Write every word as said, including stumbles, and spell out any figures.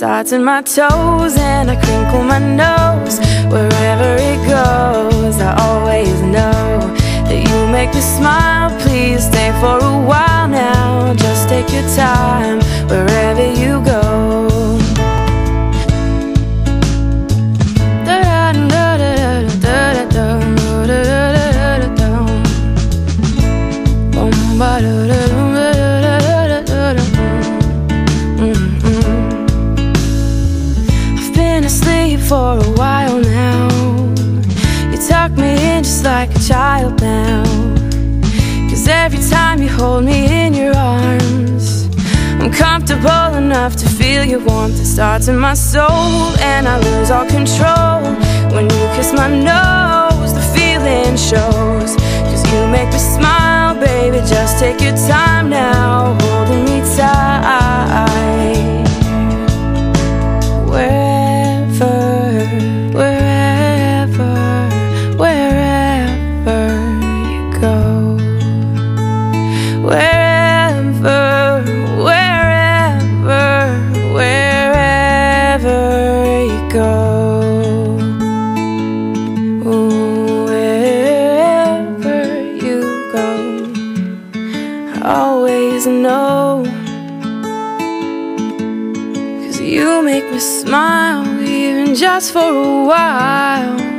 starts in my toes, and I crinkle my nose. Wherever it goes, I always know that you make me smile. Please stay for a while now. Just take your time wherever you go. I've been asleep for a while now. You tuck me in just like a child now. 'Cause every time you hold me in your arms, I'm comfortable enough to feel your warmth. It starts in my soul, and I lose all control. When you kiss my nose, the feeling shows. 'Cause you make me smile, baby, just take your time now, holding me tight. Wherever, wherever, wherever you go. Wherever, wherever, wherever you go. Wherever you go, I always know. 'Cause you make me smile, even just for a while.